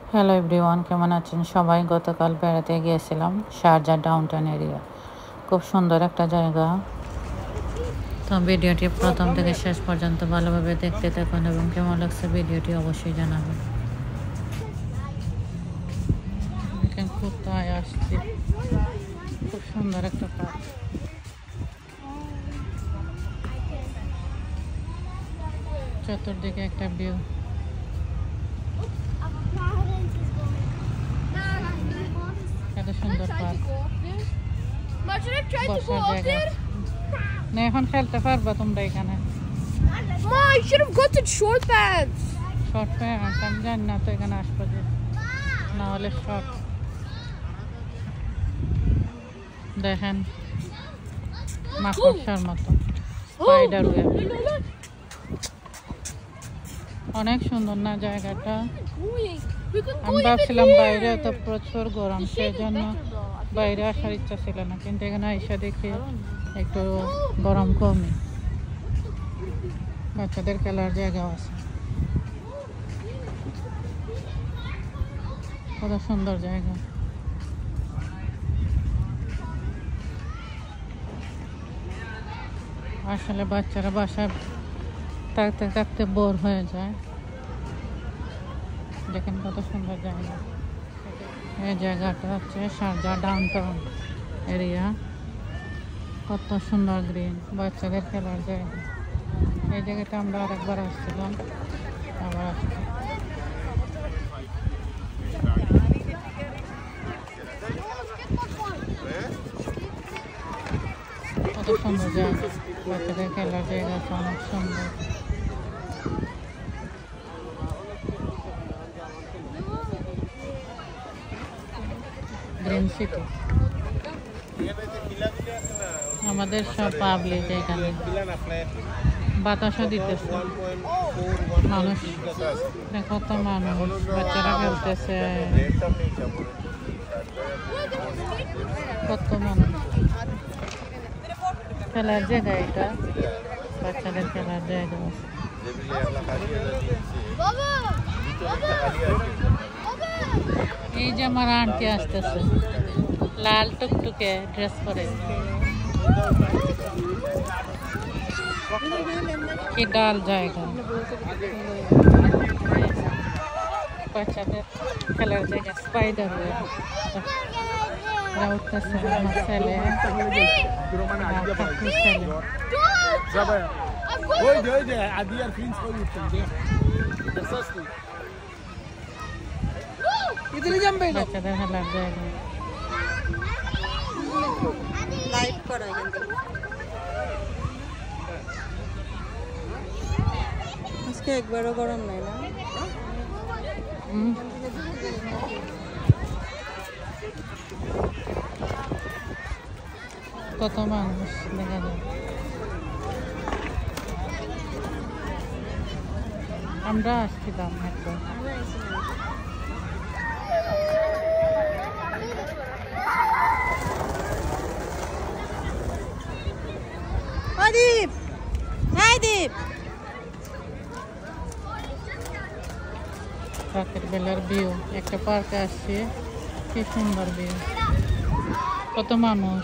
Hello everyone, কেমন আছেন সবাই? গতকাল বেড়াতে গিয়েছিলাম শারজা ডাউনটাউন এরিয়া। খুব সুন্দর একটা জায়গা। তো ভিডিওটি প্রথম থেকে শেষ পর্যন্ত ভালোভাবে দেখতে থাকুন এবং কেমন লাগছে ভিডিওটি অবশ্যই জানাবেন। কোথায় আসছি, খুব সুন্দর একটা পার্ক, চতুর্দিকে একটা ভিউ। এত সুন্দর পার্ক, বসার জায়গা। না এখন খেলতে পারবা তোমরা এখানে? Ma, I should have gotten short pants. Short pant আমি জানি না তো এখানে আসবো যে, না হলে শর্ট। দেখেন মাকড়সার মতো স্পাইডার ওয়েব। অনেক সুন্দর না জায়গাটা? আমি ভাবছিলাম বাইরে তো প্রচুর গরম, সেই জন্য বাইরে আসার ইচ্ছা ছিল না, কিন্তু এখানে এসে দেখি একটু গরম কমই। বাচ্চাদের খেলার জায়গাও আছে, কত সুন্দর জায়গা। আসলে বাচ্চারা বাসায় থাকতে থাকতে বোর হয়ে যায়। দেখেন কত সুন্দর জায়গা। এই জায়গাটা হচ্ছে শারজা ডাউনটাউন এরিয়া। কত সুন্দর গ্রিন, বাচ্চাদের খেলার জায়গা। এই জায়গাটা আমরা আরেকবার আসছিলাম, আবার আসছি। কত সুন্দর জায়গা, বাচ্চাদের খেলার জায়গা অনেক সুন্দর। গ্রিন সিটি, আমাদের সব পাবলিক এখানে। বাতাসও দিতেছে, মানুষ কত মানুষ, বাচ্চারা খেলতেছে, কত মানুষ। খেলার জায়গা এটা, বাচ্চাদের খেলার জায়গা আছে। এই যে আমার আন্টি আসতেছে, লাল টুকটুকে ড্রেস পরে, কি ডাল জায়গা। বাচ্চাদের খেলার জায়গা, স্পাইডার উঠতেছে আমার ছেলে, বাচ্চাদের খেলার জায়গা। আজকে একবারও গরম নাই না? কত মানুষ দেখা যায়। আমরা আসছিলাম একবার। দীপ, হাই দীপ। রাতের বেলার ভিউ, একটা পার্কে আসছে, কি সুন্দর ভিউ, কত মানুষ,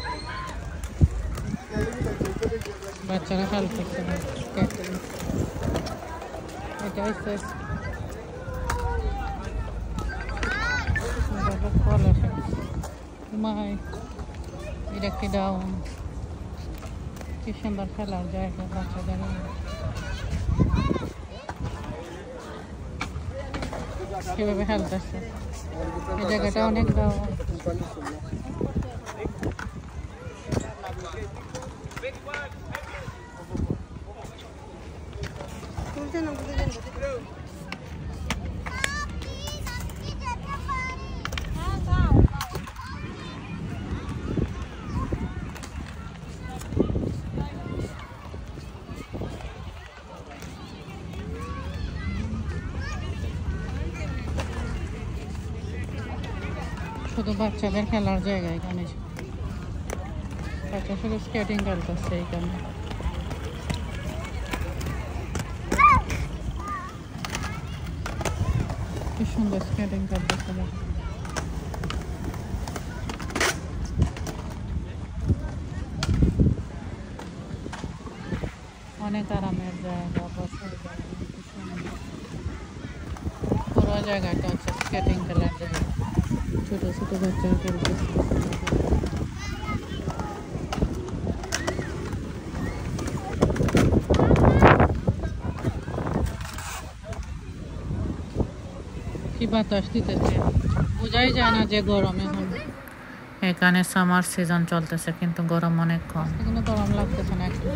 বাচ্চারা খেলতেছে। এটা হচ্ছে মাই, এটা একটি ডাউন, কি সুন্দর খেলার জায়গা বাচ্চাদের। কিভাবে খেলতেছে, এই জায়গাটা অনেক ডাউন। শুধু বাচ্চাদের খেলার জায়গা এখানে, বাচ্চা শুধু স্কেটিং খেলতেছে এখানে। কি সুন্দর স্কেটিং করতেছে। অনেক আরামের জায়গা, বসার জায়গা, কি সুন্দর। পুরো জায়গাটা হচ্ছে স্কেটিং খেলার জায়গা, ছোট ছোট বাচ্চারা খেলতেছে। কি বাতাস দিতেছে, বোঝাই যায় না যে গরম। এখন এখানে সামার সিজন চলতেছে কিন্তু গরম অনেক কম, কিন্তু গরম লাগতেছে না একটু।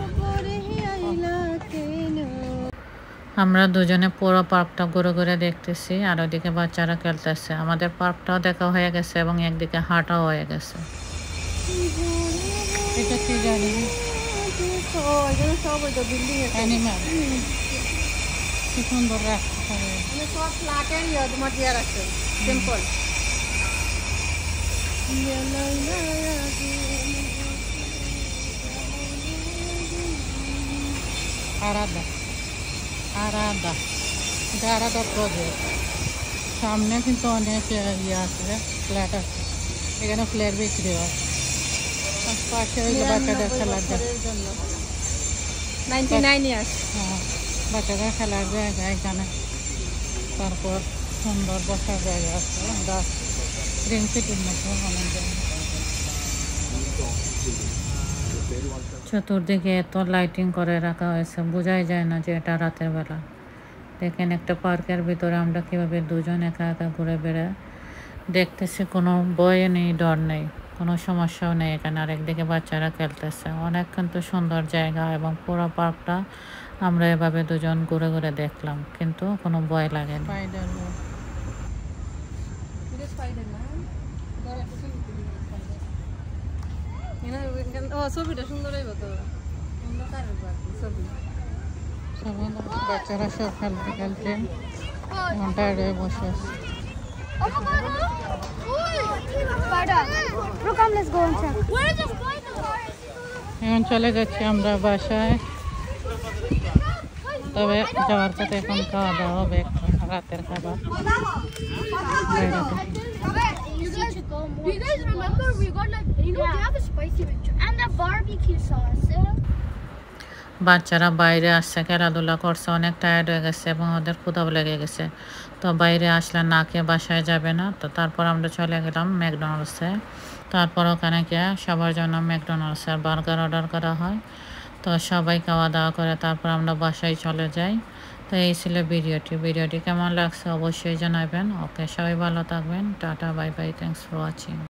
আমরা দুজনে পুরো পার্কটা ঘুরে ঘুরে দেখতেছি, আর ওইদিকে বাচ্চারা খেলতেছে। আমাদের পার্কটাও দেখা হয়ে গেছে এবং একদিকে হাঁটাও হয়ে গেছে। এটা কি জানি, অ্যানিমাল, কি সুন্দর রাখতে হবে। সব ফ্ল্যাটের তোমার দিয়ে রাখছে সিম্পল। আরাদা আরাদা, এটা আরাদা প্রজেক্ট। সামনে কিন্তু অনেক ইয়ে আছে, ফ্ল্যাট আছে, এখানে ফ্ল্যাট বিক্রি হয়। পাশে ওই যে বাচ্চাদের খেলার জায়গা, 99 ইয়ার্স। হ্যাঁ, বাচ্চাদের খেলার জায়গা এখানে। তারপর সুন্দর বসার জায়গা আছে, গাছ, গ্রিন সিটির মতো অনেক জায়গা। চতুর্দিকে এত লাইটিং করে রাখা হয়েছে, বোঝাই যায় না যে এটা রাতের বেলা। দেখেন একটা পার্কের ভিতরে আমরা কীভাবে দুজন একা একা ঘুরে বেড়ায় দেখতেছি, কোনো ভয় নেই, ডর নেই, কোনো সমস্যাও নেই এখানে। আর একদিকে বাচ্চারা খেলতেছে। অনেক কিন্তু সুন্দর জায়গা এবং পুরো পার্কটা আমরা এভাবে দুজন ঘুরে ঘুরে দেখলাম, কিন্তু কোনো ভয় লাগে না। ছবিটা সুন্দর হইব তো, ছবি। বাচ্চারা সব খেলতে খেলতে এখন টায়ার্ড হয়ে বসে আছে। এখন চলে যাচ্ছি আমরা বাসায়, তবে যাওয়ার পথে এখন খাওয়া দাওয়া হবে, রাতের খাবার। Do you guys remember we got like, we have a spicy picture and the barbecue sauce. বাচ্চারা বাইরে আসছে, খেলাধুলা করছে, অনেক টায়ার্ড হয়ে গেছে এবং ওদের ক্ষুধাও লেগে গেছে। তো বাইরে আসলে না খেয়ে বাসায় যাবে না, তো তারপর আমরা চলে গেলাম ম্যাকডোনাল্ডসে। তারপর ওখানে গিয়ে সবার জন্য ম্যাকডোনাল্ডসের বার্গার অর্ডার করা হয়। তো সবাই খাওয়া দাওয়া করে তারপর আমরা বাসায় চলে যাই। তো এই ছিল ভিডিওটি কেমন লাগছে অবশ্যই জানাবেন। ওকে, সবাই ভালো থাকবেন, tata, bye bye, thanks for watching.